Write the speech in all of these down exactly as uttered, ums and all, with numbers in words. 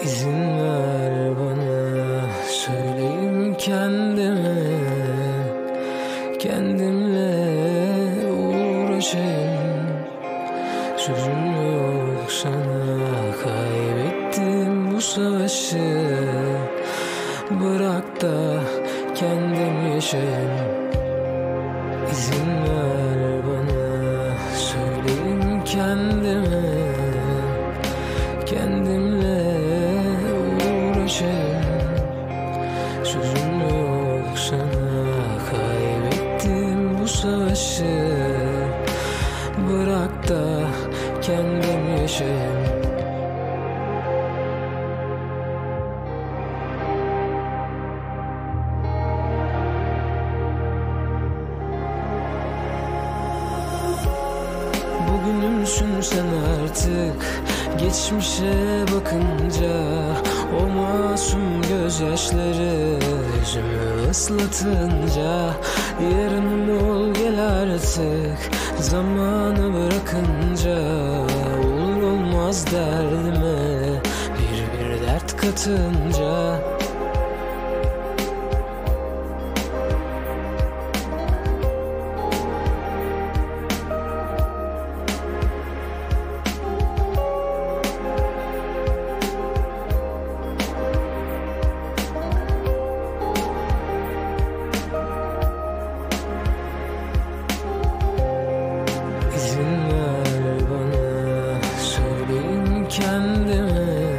İzin ver bana söyleyeyim kendime, kendimle uğraşayım. Sözüm yok sana, kaybettim bu savaşı. Bırak da kendim yaşayayım. İzin ver bana söyleyeyim kendime, kendimle uğraşayım. Sözüm yok sana, kaybettim bu savaşı. Bırak da kendim yaşayayım. Bugünümsün sen artık, geçmişe bakınca. O masum gözyaşları yüzümü ıslatınca. Yarınım ol gel artık, zamanı bırakınca. Olur olmaz derdime bir bir dert katınca. İzin ver bana söyleyeyim kendime,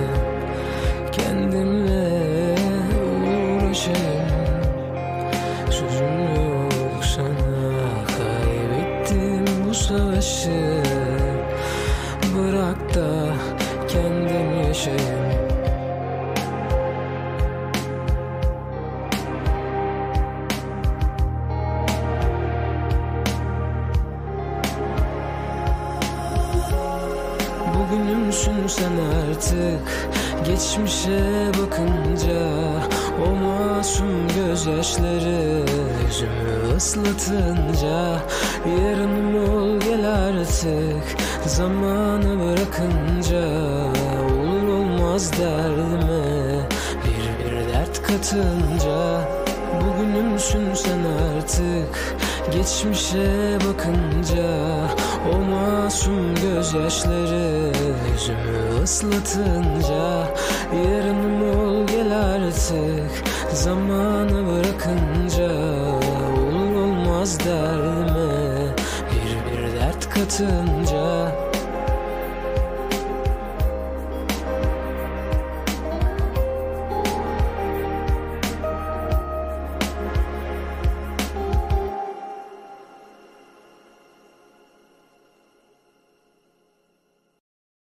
kendimle uğraşayım. Sözüm yok sana, kaybettim bu savaşı. Bırak da kendim yaşayayım. Bugünümsün sen artık, geçmişe bakınca. O masum gözyaşları yüzümü ıslatınca. Yarınım ol gel artık, zamanı bırakınca. Olur olmaz derdime bir bir dert katınca. Bugünümsün sen artık, geçmişe bakınca. O masum gözyaşları yüzümü ıslatınca. Yarınım ol gel artık, zamanı bırakınca. Olur olmaz derdime bir bir dert katınca.